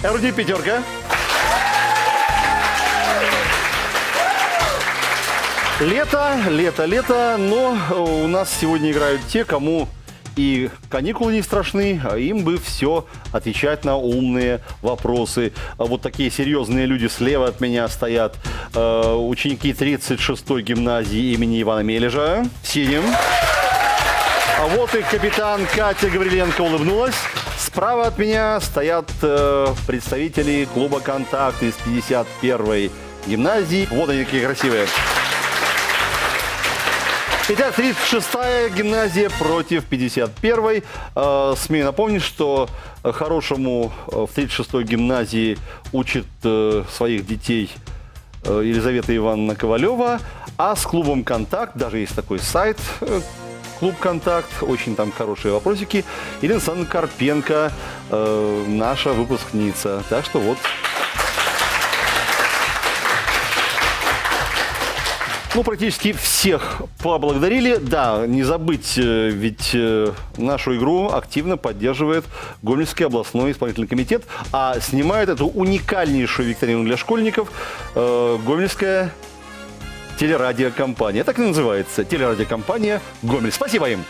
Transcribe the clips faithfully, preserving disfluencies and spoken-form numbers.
Эрудит пятерка. Лето, лето, лето, но у нас сегодня играют те, кому и каникулы не страшны, а им бы все отвечать на умные вопросы. Вот такие серьезные люди слева от меня стоят. Э, ученики тридцать шестой гимназии имени Ивана Мележа в синем. А вот и капитан Катя Гавриленко улыбнулась. Справа от меня стоят э, представители клуба «Контакт» из пятьдесят первой гимназии. Вот они какие красивые. Итак, тридцать шестая гимназия против пятьдесят первой. Э, смею напомнить, что хорошему в тридцать шестой гимназии учит э, своих детей э, Елизавета Ивановна Ковалева, а с клубом «Контакт», даже есть такой сайт, э, клуб «Контакт», очень там хорошие вопросики, Ирина Александровна Карпенко, э, наша выпускница. Так что вот... Ну, практически всех поблагодарили. Да, не забыть, ведь нашу игру активно поддерживает Гомельский областной исполнительный комитет, а снимает эту уникальнейшую викторину для школьников э, Гомельская телерадиокомпания. Так и называется, телерадиокомпания «Гомель». Спасибо им.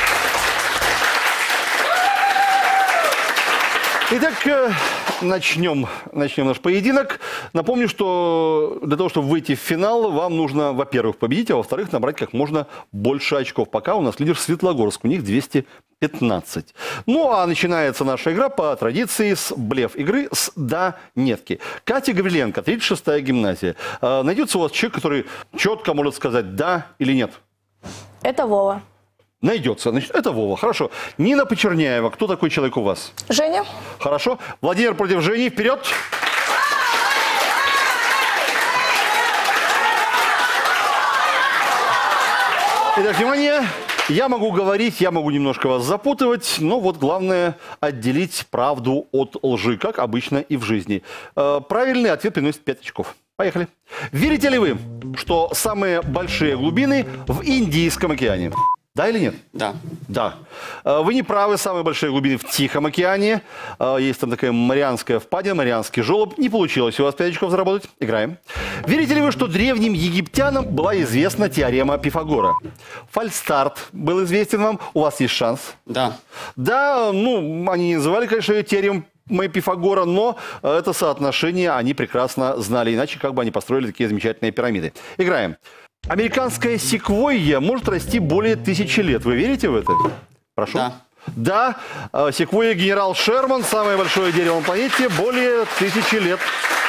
Итак, начнем, начнем наш поединок. Напомню, что для того, чтобы выйти в финал, вам нужно, во-первых, победить, а во-вторых, набрать как можно больше очков. Пока у нас лидер Светлогорск, у них двести пятнадцать. Ну, а начинается наша игра по традиции с блеф-игры с «да-нетки». Катя Гавриленко, тридцать шестая гимназия. Найдется у вас человек, который четко может сказать «да» или «нет»? Это Вова. Найдется. Значит, это Вова. Хорошо. Нина Почерняева. Кто такой человек у вас? Женя. Хорошо. Владимир против Жени. Вперед! Итак, внимание. Я могу говорить, я могу немножко вас запутывать, но вот главное отделить правду от лжи, как обычно и в жизни. Правильный ответ приносит пять очков. Поехали. Верите ли вы, что самые большие глубины в Индийском океане? Да или нет? Да. Да. Вы не правы, самые большие глубины в Тихом океане. Есть там такая Марианская впадина, Марианский желоб. Не получилось у вас пять очков заработать. Играем. Верите ли вы, что древним египтянам была известна теорема Пифагора? Фальстарт был известен вам. У вас есть шанс. Да. Да, ну, они не называли, конечно, ее теорему Пифагора, но это соотношение они прекрасно знали. Иначе как бы они построили такие замечательные пирамиды. Играем. Американская секвойя может расти более тысячи лет. Вы верите в это? Прошу. Да. Да. Секвойя генерал Шерман, самое большое дерево на планете, более тысячи лет.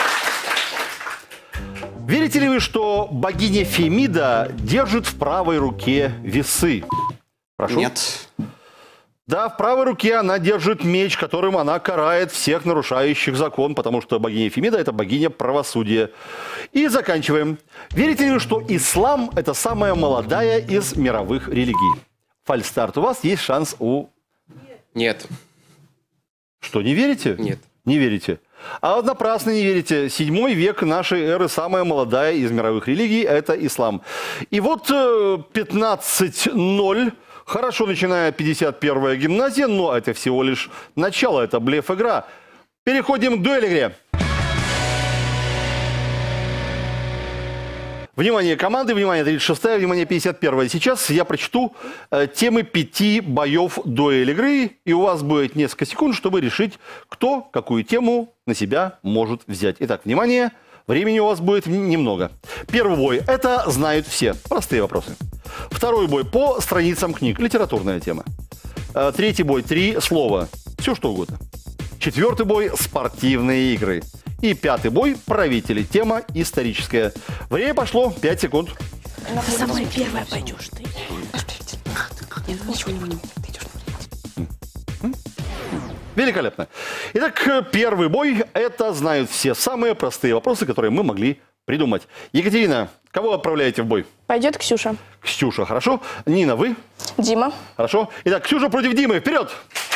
Верите ли вы, что богиня Фемида держит в правой руке весы? Прошу. Нет. Да, в правой руке она держит меч, которым она карает всех нарушающих закон, потому что богиня Фемида – это богиня правосудия. И заканчиваем. Верите ли вы, что ислам – это самая молодая из мировых религий? Фальстарт. У вас есть шанс у... Нет. Что, не верите? Нет. Не верите. А вот напрасно не верите. Седьмой век нашей эры, самая молодая из мировых религий – это ислам. И вот пятнадцать ноль. Хорошо начинает пятьдесят первая гимназия, но это всего лишь начало, это блеф-игра. Переходим к дуэль-игре. Внимание команды, внимание тридцать шестая, внимание пятьдесят первая. Сейчас я прочту э, темы пяти боев дуэль-игры, и у вас будет несколько секунд, чтобы решить, кто какую тему на себя может взять. Итак, внимание, времени у вас будет немного. Первый бой – это знают все, простые вопросы. Второй бой по страницам книг, литературная тема. Третий бой – три слова, все что угодно. Четвертый бой – спортивные игры. И пятый бой – правители, тема историческая. Время пошло, пять секунд. Ты самая первая пойдешь, ты. Ничего не будем. Великолепно. Итак, первый бой – это знают все самые простые вопросы, которые мы могли придумать. Екатерина, кого отправляете в бой? Пойдет Ксюша. Ксюша, хорошо. Нина, вы? Дима. Хорошо. Итак, Ксюша против Димы. Вперед!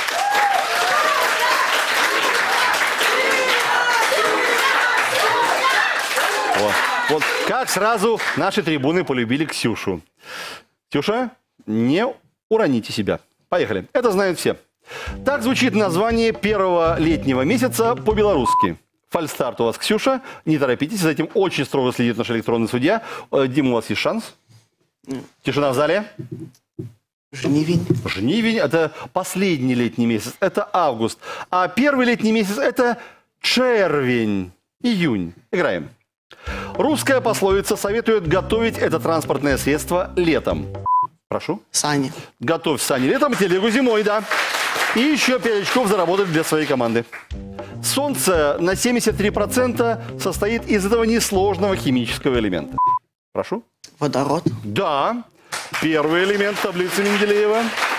Вот. Вот как сразу наши трибуны полюбили Ксюшу. Ксюша, не уроните себя. Поехали. Это знают все. Так звучит название первого летнего месяца по-белорусски. Фальстарт у вас, Ксюша. Не торопитесь, за этим очень строго следит наш электронный судья. Дима, у вас есть шанс? Тишина в зале. Жнивень. Жнивень – это последний летний месяц, это август. А первый летний месяц – это червень, июнь. Играем. Русская пословица советует готовить это транспортное средство летом. Прошу. Сани. Готовь сани летом, телегу зимой, да. И еще пять очков заработать для своей команды. Солнце на семьдесят три процента состоит из этого несложного химического элемента. Прошу. Водород. Да. Первый элемент таблицы Менделеева.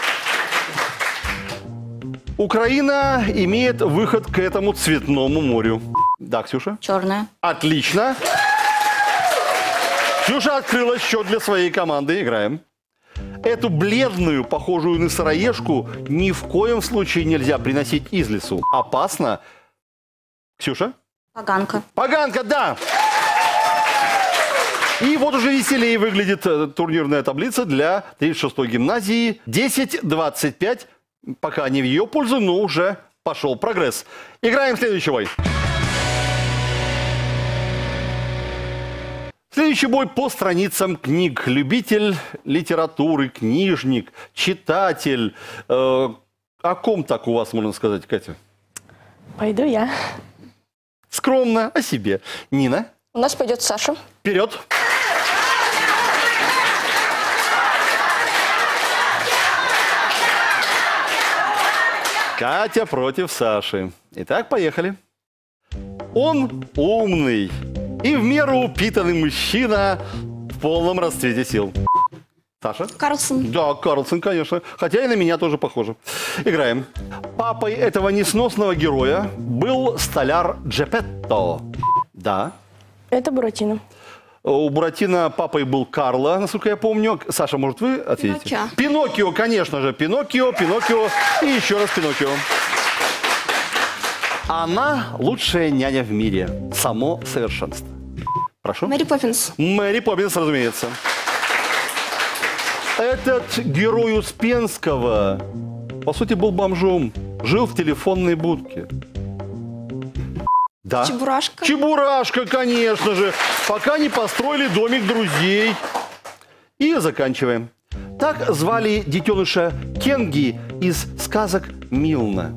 Украина имеет выход к этому цветному морю. Да, Ксюша? Черная. Отлично. Ксюша открыла счет для своей команды. Играем. Эту бледную, похожую на сыроежку, ни в коем случае нельзя приносить из лесу. Опасно. Ксюша? Поганка. Поганка, да. И вот уже веселее выглядит турнирная таблица для тридцать шестой гимназии. десять двадцать пять. Пока не в ее пользу, но уже пошел прогресс. Играем следующий бой. Следующий бой по страницам книг. Любитель литературы, книжник, читатель. Э, о ком так у вас можно сказать, Катя? Пойду я. Скромно, о себе. Нина? У нас пойдет Саша. Вперед. Катя против Саши. Итак, поехали. Он умный и в меру упитанный мужчина в полном расцвете сил. Саша? Карлсон. Да, Карлсон, конечно. Хотя и на меня тоже похоже. Играем. Папой этого несносного героя был столяр Джепетто. Да. Это Буратино. У Буратино папой был Карло, насколько я помню. Саша, может, вы ответите? Пиноккио. Пиноккио, конечно же. Пиноккио, Пиноккио и еще раз Пиноккио. Она лучшая няня в мире. Само совершенство. Прошу. Мэри Поппинс. Мэри Поппинс, разумеется. Этот герой Успенского, по сути, был бомжом. Жил в телефонной будке. Да. Чебурашка. Чебурашка, конечно же. Пока не построили домик друзей. И заканчиваем. Так звали детеныша Кенги из сказок Милна.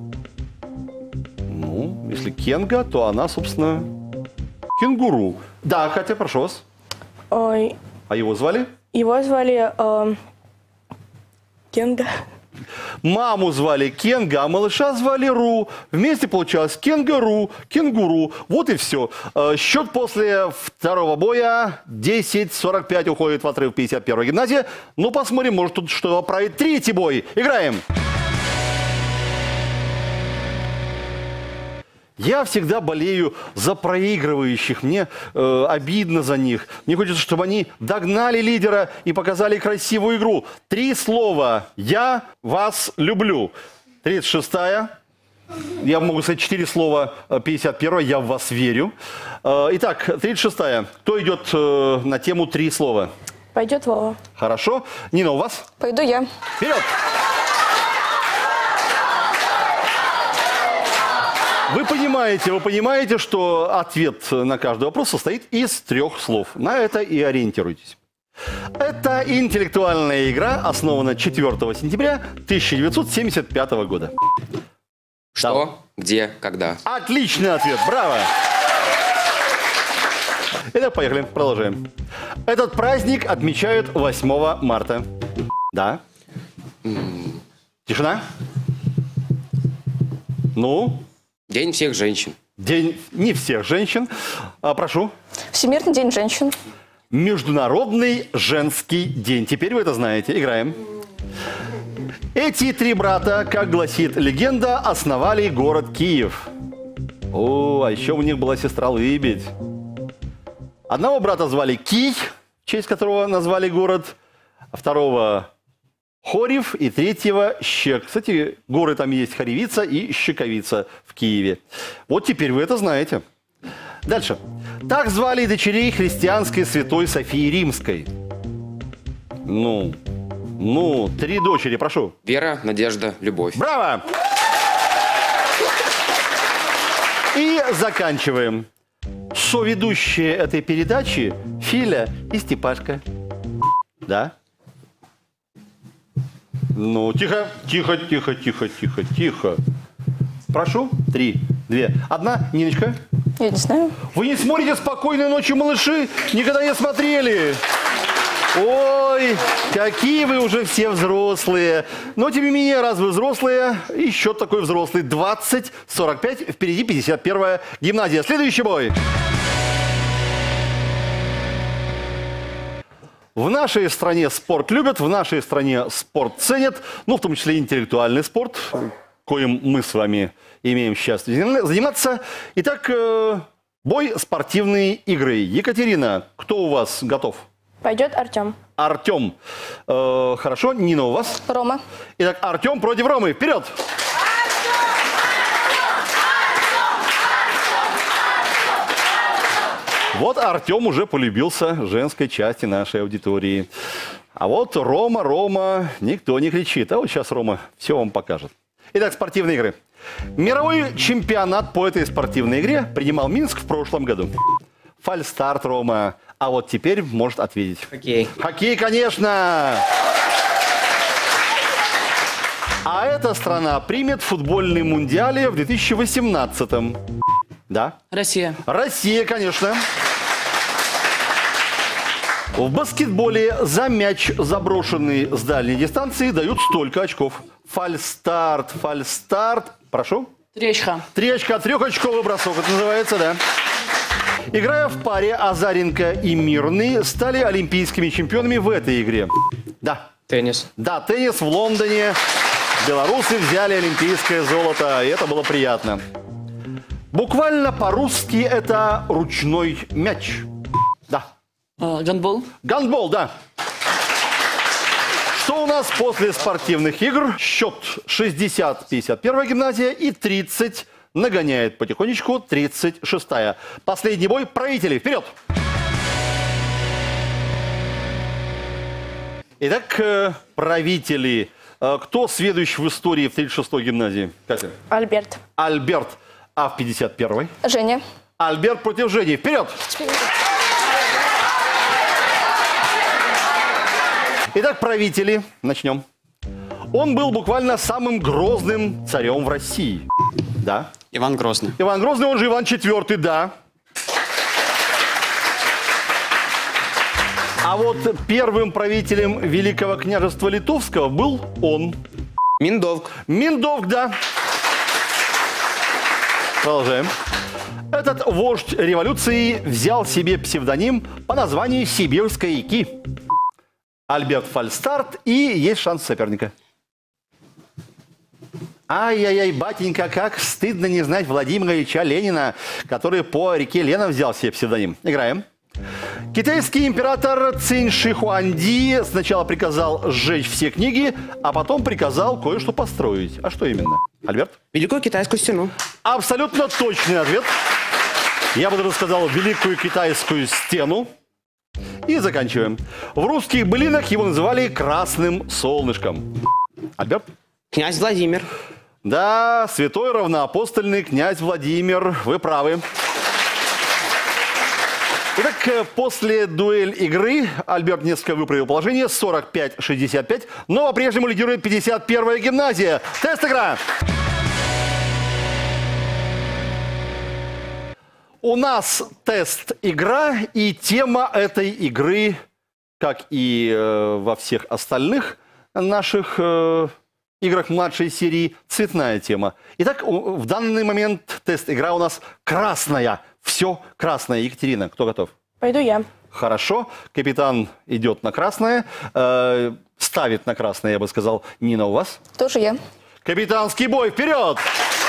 Ну, если Кенга, то она, собственно, кенгуру. Да, Катя, прошу вас. Ой, А его звали? его звали э, Кенга. Маму звали Кенга, а малыша звали Ру. Вместе получалось Кенгуру, Кенгуру. Вот и все. Счет после второго боя десять сорок пять уходит в отрыв пятьдесят первой гимназии. Ну, посмотрим, может тут что правит третий бой. Играем. Я всегда болею за проигрывающих. Мне э, обидно за них. Мне хочется, чтобы они догнали лидера и показали красивую игру. Три слова. Я вас люблю. тридцать шестая. Я могу сказать четыре слова. пятьдесят первая. Я в вас верю. Э, итак, тридцать шестая. Кто идет э, на тему три слова? Пойдет Вова. Хорошо. Нина, у вас? Пойду я. Вперед! Вы понимаете, вы понимаете, что ответ на каждый вопрос состоит из трех слов. На это и ориентируйтесь. Это интеллектуальная игра, основана четвёртого сентября тысяча девятьсот семьдесят пятого года. Что, где, когда? Отличный ответ, браво! Итак, поехали, продолжаем. Этот праздник отмечают восьмого марта. Да? Тишина? Ну? День всех женщин. День не всех женщин. А, прошу. Всемирный день женщин. Международный женский день. Теперь вы это знаете. Играем. Эти три брата, как гласит легенда, основали город Киев. О, а еще у них была сестра Лыбедь. Одного брата звали Кий, в честь которого назвали город, а второго Хорев и третьего Щек. Кстати, горы там есть Хоревица и Щековица в Киеве. Вот теперь вы это знаете. Дальше. Так звали дочерей христианской святой Софии Римской. Ну, Ну, три дочери, прошу. Вера, Надежда, Любовь. Браво! И заканчиваем. Соведущие этой передачи Филя и Степашка. Да? Ну, тихо, тихо, тихо, тихо, тихо, тихо. Прошу. Три, две, одна. Ниночка. Я не знаю. Вы не смотрите «Спокойной ночи, малыши»? Никогда не смотрели. Ой, какие вы уже все взрослые. Но, тем не менее, раз вы взрослые, и счет такой взрослый. двадцать сорок пять, впереди пятьдесят первая гимназия. Следующий бой. В нашей стране спорт любят, в нашей стране спорт ценят, ну, в том числе интеллектуальный спорт, коим мы с вами имеем счастье заниматься. Итак, бой спортивные игры. Екатерина, кто у вас готов? Пойдет Артем. Артем. Э, хорошо, Нина у вас? Рома. Итак, Артем против Ромы. Вперед! Вот Артем уже полюбился женской части нашей аудитории. А вот Рома, Рома, никто не кричит. А вот сейчас Рома все вам покажет. Итак, спортивные игры. Мировой чемпионат по этой спортивной игре принимал Минск в прошлом году. Фальстарт, Рома. А вот теперь может ответить. Хоккей. Хоккей, конечно! А эта страна примет футбольный мундиале в две тысячи восемнадцатом. Да? Россия. Россия, конечно. В баскетболе за мяч, заброшенный с дальней дистанции, дают столько очков. Фальстарт, фальстарт. Прошу. Три очка. Три очка, трехочковый бросок, это называется, да. Играя в паре, Азаренко и Мирный стали олимпийскими чемпионами в этой игре. Да. Теннис. Да, теннис в Лондоне. Белорусы взяли олимпийское золото, и это было приятно. Буквально по-русски это ручной мяч. Да. А, гандбол. Гандбол, да. Что у нас после спортивных игр? Счет шестьдесят пятьдесят первая гимназия и тридцать нагоняет потихонечку тридцать шестая. Последний бой. Правители, вперед! Итак, правители. Кто следующий в истории в тридцать шестой гимназии? Катя? Альберт. Альберт. А в пятьдесят первой? Женя. Альберт против Жени. Вперед! Итак, правители. Начнем. Он был буквально самым грозным царем в России. Да. Иван Грозный. Иван Грозный, он же Иван четвёртый, да. А вот первым правителем Великого княжества Литовского был он. Миндовк. Миндовк, да. Продолжаем. Этот вождь революции взял себе псевдоним по названию Сибирской яки. Альберт Фальстарт, и есть шанс соперника. Ай-яй-яй, батенька, как стыдно не знать Владимира Ильича Ленина, который по реке Лена взял себе псевдоним. Играем. Китайский император Цинь Ши Хуанди сначала приказал сжечь все книги, а потом приказал кое-что построить. А что именно? Альберт? Великую Китайскую стену. Абсолютно точный ответ. Я бы даже сказал Великую Китайскую стену. И заканчиваем. В русских былинах его называли Красным Солнышком. Альберт? Князь Владимир. Да, святой равноапостольный князь Владимир. Вы правы. Итак, после дуэль игры Альберт несколько выправил положение. сорок пять шестьдесят пять. Но по-прежнему лидирует пятьдесят первая гимназия. Тест-игра. У нас тест-игра, и тема этой игры, как и э, во всех остальных наших э, играх младшей серии, цветная тема. Итак, в данный момент тест-игра у нас красная. Все красное. Екатерина, кто готов? Пойду я. Хорошо. Капитан идет на красное. Э, ставит на красное, я бы сказал. Нина, у вас? Тоже я. Капитанский бой. Вперед!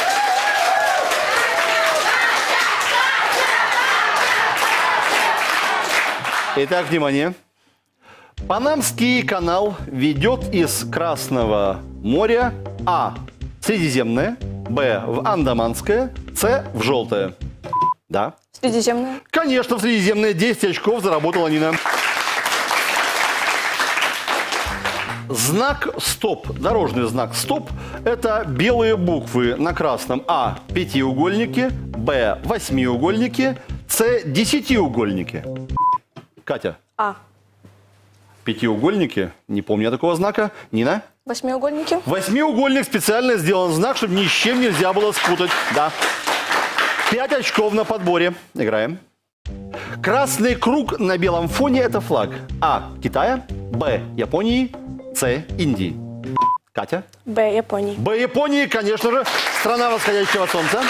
Итак, внимание. Панамский канал ведет из Красного моря А. Средиземное, Б. в Андаманское, С. в Желтое. Да? Средиземное. Конечно, в Средиземное. десять очков заработала Нина. Знак «Стоп», дорожный знак «Стоп» – это белые буквы на красном. А – пятиугольники, Б – восьмиугольники, С – десятиугольники. Катя. А. Пятиугольники. Не помню я такого знака. Нина. Восьмиугольники. Восьмиугольник, специально сделан знак, чтобы ни с чем нельзя было спутать. Да. Пять очков на подборе. Играем. Красный круг на белом фоне – это флаг. А. Китая. Б. Японии. С. Индии. Катя. Б. Японии. Б. Японии, конечно же. Страна восходящего солнца.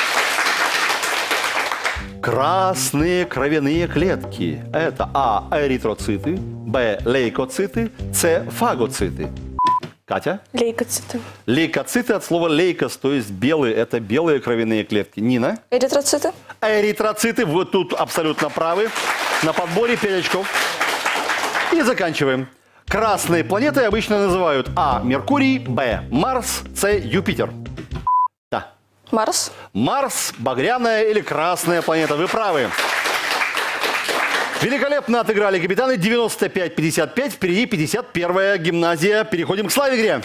Красные кровяные клетки – это А. Эритроциты, Б. Лейкоциты, С. Фагоциты. Катя? Лейкоциты. Лейкоциты от слова лейкос, то есть белые – это белые кровяные клетки. Нина? Эритроциты. Эритроциты, вы тут абсолютно правы. На подборе пять очков. И заканчиваем. Красные планеты обычно называют А. Меркурий, Б. Марс, С. Юпитер. Да. Марс. Марс, багряная или красная планета. Вы правы. Великолепно отыграли капитаны. девяносто пять пятьдесят пять. Впереди пятьдесят первая гимназия. Переходим к слайд-игре.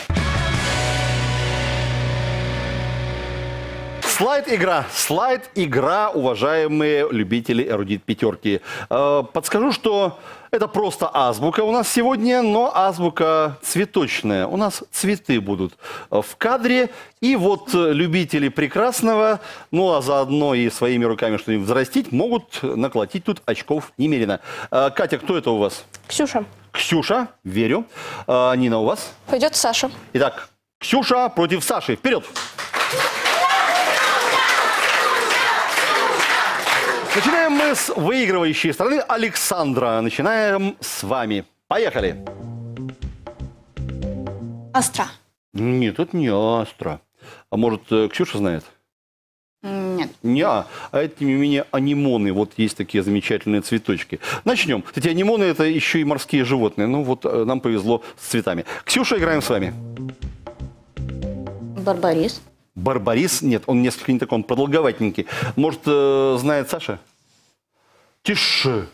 Слайд-игра. Слайд-игра, уважаемые любители эрудит-пятерки. Э, подскажу, что это просто азбука у нас сегодня, но азбука цветочная. У нас цветы будут в кадре. И вот любители прекрасного, ну а заодно и своими руками что-нибудь взрастить, могут наколотить тут очков немерено. Э, Катя, кто это у вас? Ксюша. Ксюша, верю. Э, Нина, у вас? Пойдет Саша. Итак, Ксюша против Саши. Вперед! Начинаем мы с выигрывающей стороны Александра. Начинаем с вами. Поехали. Астра. Нет, это не астра. А может, Ксюша знает? Нет. Не, а, а это тем не менее анимоны. Вот есть такие замечательные цветочки. Начнем. Кстати, анимоны – это еще и морские животные. Ну вот нам повезло с цветами. Ксюша, играем с вами. Барбарис. Барбарис? Нет, он несколько не такой, он продолговатенький. Может, э, знает Саша? Тише.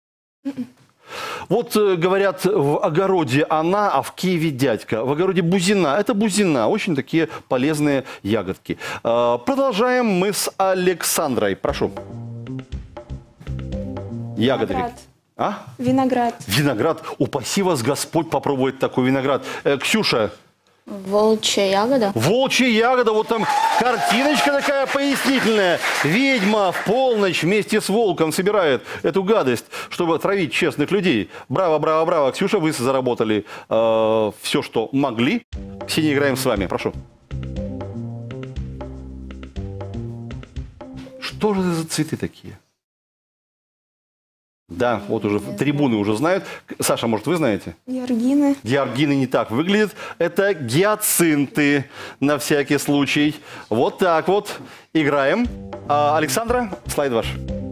Вот э, говорят, в огороде она, а в Киеве дядька. В огороде бузина. Это бузина. Очень такие полезные ягодки. Э, продолжаем мы с Александрой. Прошу. Ягоды. Виноград. А? Виноград. Виноград. Упаси вас Господь попробовать такой виноград. Э, Ксюша. Волчья ягода. Волчья ягода, вот там картиночка такая пояснительная. Ведьма в полночь вместе с волком собирает эту гадость, чтобы отравить честных людей. Браво, браво, браво. Ксюша, вы заработали э, все, что могли. Ксения, играем с вами, прошу. Что же это за цветы такие? Да, вот уже трибуны уже знают. Саша, может, вы знаете? Георгины. Георгины не так выглядят. Это гиацинты, на всякий случай. Вот так вот. Играем. А, Александра, слайд ваш.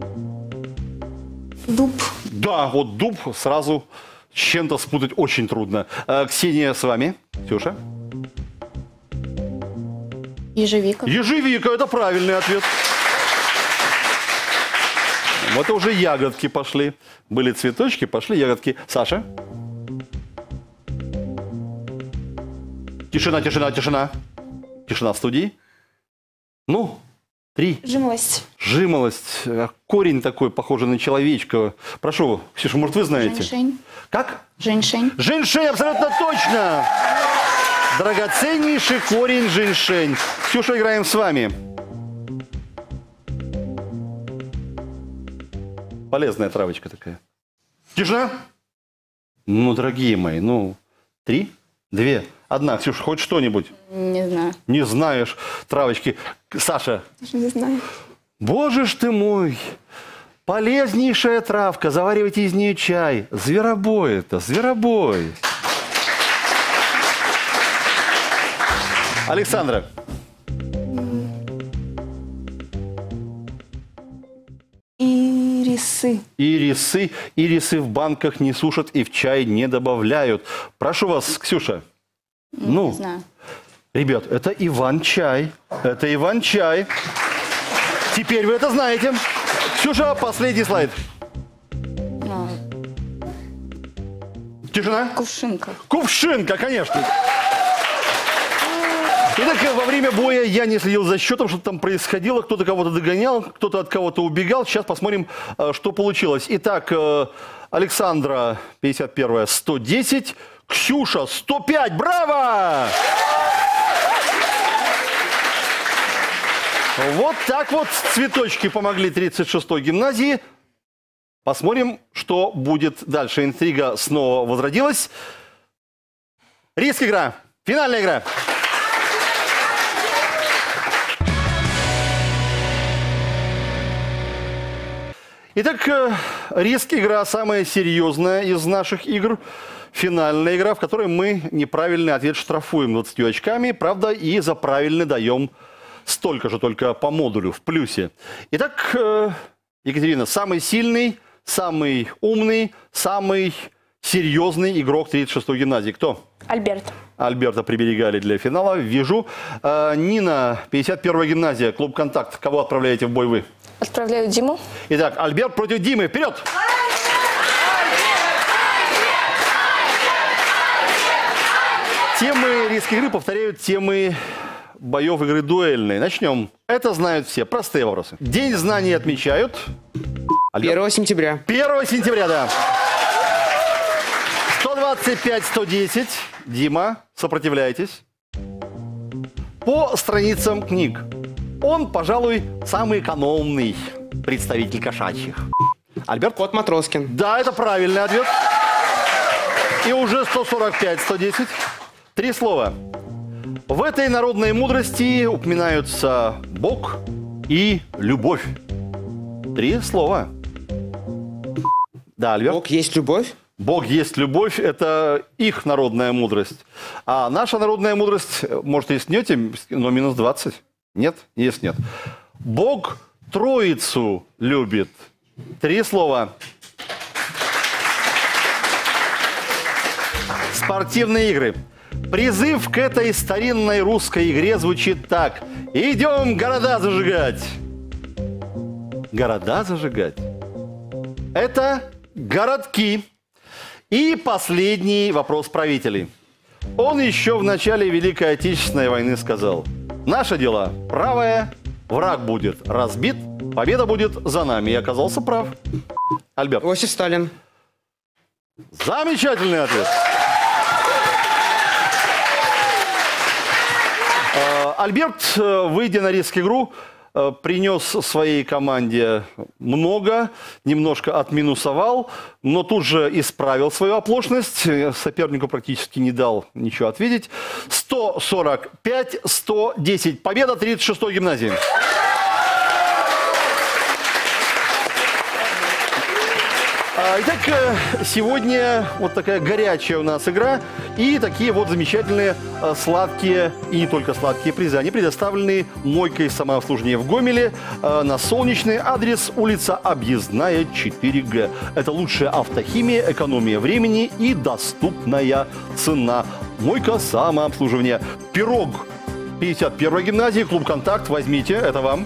Дуб. Да, вот дуб сразу с чем-то спутать очень трудно. А, Ксения с вами. Ксюша. Ежевика. Ежевика, это правильный ответ. Вот уже ягодки пошли. Были цветочки, пошли ягодки. Саша. Тишина, тишина, тишина. Тишина в студии. Ну, три. Жимолость. Жимолость. Корень такой, похожий на человечка. Прошу, Ксюша, может, вы знаете? Женьшень. Как? Женьшень. Женьшень, абсолютно точно. Драгоценнейший корень женьшень. Ксюша, играем с вами. Полезная травочка такая. Тишина. Ну, дорогие мои, ну, три, две, одна. Ксюша, хоть что-нибудь? Не знаю. Не знаешь травочки. Саша. Даже не знаю. Боже ж ты мой. Полезнейшая травка. Заваривайте из нее чай. Зверобой это, зверобой. Александра. Ирисы. Ирисы. Ирисы в банках не сушат и в чай не добавляют. Прошу вас, Ксюша. Ну, Не знаю. ребят, это Иван-чай. Это Иван-чай. Теперь вы это знаете. Ксюша, последний слайд. Ну, Тишина. Кувшинка. Кувшинка, конечно. Итак, во время боя я не следил за счетом, что там происходило. Кто-то кого-то догонял, кто-то от кого-то убегал. Сейчас посмотрим, что получилось. Итак, Александра, пятьдесят первая, сто десять. Ксюша, сто пять. Браво! Вот так вот цветочки помогли тридцать шестой гимназии. Посмотрим, что будет дальше. Интрига снова возродилась. Риск-игра. Финальная игра. Итак, риск-игра самая серьезная из наших игр. Финальная игра, в которой мы неправильный ответ штрафуем двадцатью очками. Правда, и за правильный даем столько же, только по модулю, в плюсе. Итак, Екатерина, самый сильный, самый умный, самый серьезный игрок тридцать шестой гимназии. Кто? Альберт. Альберта приберегали для финала. Вижу. Нина, пятьдесят первая гимназия, клуб «Контакт». Кого отправляете в бой вы? Отправляю Диму. Итак, Альберт против Димы. Вперед! Темы риск-игры повторяют темы боев игры дуэльной. Начнем. Это знают все. Простые вопросы. День знаний отмечают. Альберт. первого сентября. первого сентября, да. сто двадцать пять сто десять. Дима, сопротивляйтесь. По страницам книг. Он, пожалуй, самый экономный представитель кошачьих. Альберт? Кот Матроскин. Да, это правильный ответ. И уже сто сорок пять сто десять. Три слова. В этой народной мудрости упоминаются Бог и любовь. Три слова. Да, Альберт? Бог есть любовь. Бог есть любовь – это их народная мудрость. А наша народная мудрость, может, и снете, но минус двадцать. Нет? Есть, нет. Бог Троицу любит. Три слова. Спортивные игры. Призыв к этой старинной русской игре звучит так. Идем города зажигать. Города зажигать. Это городки. И последний вопрос правителей. Он еще в начале Великой Отечественной войны сказал: наше дело правое, враг будет разбит, победа будет за нами. И оказался прав. Альберт. Иосиф Сталин. Замечательный ответ. Альберт, выйдя на риск-игру, принес своей команде много, немножко отминусовал, но тут же исправил свою оплошность. Сопернику практически не дал ничего ответить. сто сорок пять сто десять. Победа тридцать шестой гимназии. Итак, сегодня вот такая горячая у нас игра и такие вот замечательные сладкие и не только сладкие призы. Они предоставлены Мойкой самообслуживания в Гомеле на Солнечный, адрес улица Объездная четыре Г. Это лучшая автохимия, экономия времени и доступная цена. Мойка самообслуживания. Пирог пятьдесят первой гимназии, клуб «Контакт». Возьмите, это вам.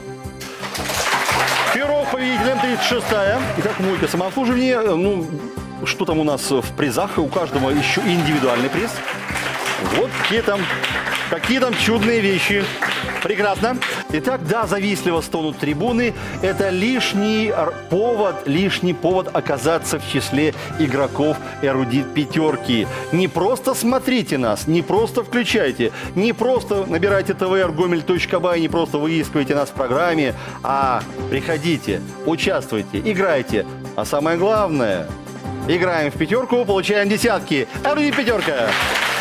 Пирог победителем тридцать шестая. Итак, Мойка самообслуживания. Ну, что там у нас в призах? У каждого еще индивидуальный приз. Вот какие там, какие там чудные вещи. Прекрасно. Итак, да, завистливо стонут трибуны. Это лишний повод, лишний повод оказаться в числе игроков эрудит пятерки. Не просто смотрите нас, не просто включайте, не просто набирайте тэ вэ эр гомель точка бай, не просто выискивайте нас в программе, а приходите, участвуйте, играйте. А самое главное, играем в пятерку, получаем десятки. Эрудит пятерка.